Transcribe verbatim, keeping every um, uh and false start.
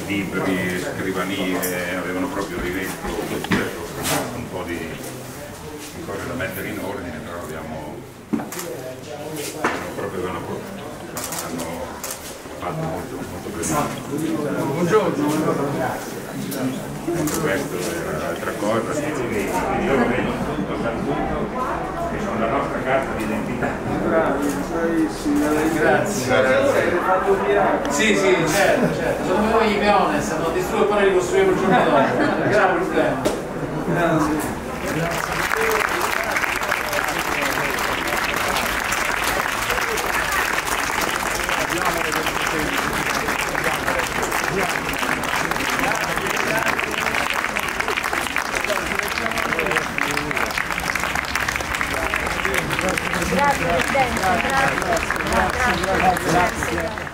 libri, scrivanie, avevano proprio riletto un po' di, di cose da mettere in ordine, però abbiamo proprio hanno, hanno fatto molto, molto bene. Buongiorno. Questo era l'altra cosa, io vedo tutto che sono la nostra carta d'identità. Bravissimo, grazie. Grazie. Sì, sì, certo, certo. Sono noi i Meones, hanno distrutto e poi ricostruiamo il giorno dopo. Grave problema. Grazie. Grazie Presidente, grazie. Grazie. Grazie.